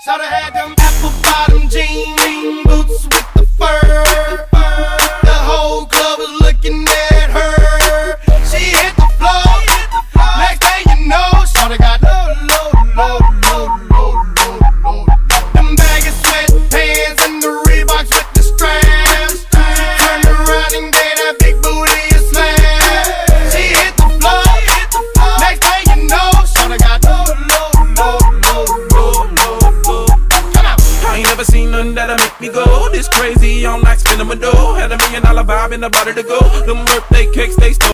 Shoulda had them apple bottom jean boots with the fur. The whole club was looking at her. She hit the floor. Next thing you know, shoulda got low. Them baggy sweatpants and the Reeboks with the straps. Turned around and gave that big booty a slam. She hit the floor. Next thing you know, shoulda got low. I ain't never seen nothing that'll make me go this crazy. I'm like spinning my dough. Had $1 million vibe in the body to go. Them birthday cakes, they stole